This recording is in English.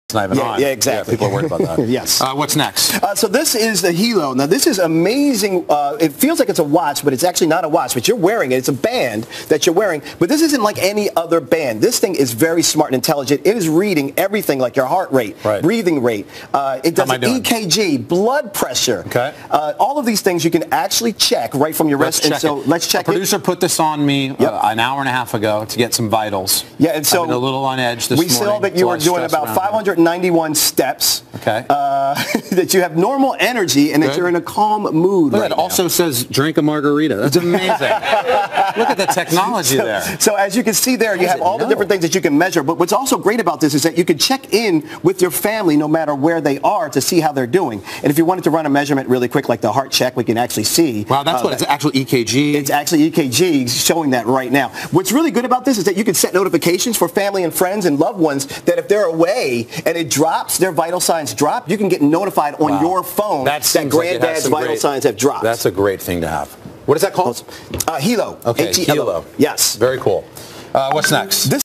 not even on. Yeah, exactly. Yeah, people are worried about that. Yes. What's next? So this is the Hilo. Now this is amazing. It feels like it's a watch, but it's actually not a watch. But you're wearing it. It's a band that you're wearing. But this isn't like any other band. This thing is very smart and intelligent. It is reading everything like your heart rate, breathing rate. It does an EKG, blood pressure. Okay. All of these things you can actually check right from your wrist. And so let's check it. The producer put this on me an hour and a half ago to get some vitals. Yeah, and so I've been a little on edge this morning. We saw that you were doing about 591 steps. Okay. That you have normal energy and that you're in a calm mood. Look, it also says drink a margarita. That's amazing. Look at the technology there. So as you can see there, you have all the different things that you can measure. But what's also great about this is that you can check in with your family no matter where they are to see how they're doing. And if you wanted to run a measurement really quick, like the heart check, we can actually see. Wow, that's what it's actual EKG. It's actually EKG showing that right now. What's really good about this is that you can set notifications for family and friends and loved ones that if they're away and it drops, their vital signs drop, you can get notified on your phone that granddad's vital signs have dropped. That's a great thing to have. What is that called? Hilo. Okay, Hilo. Hilo. Yes. Very cool. What's next?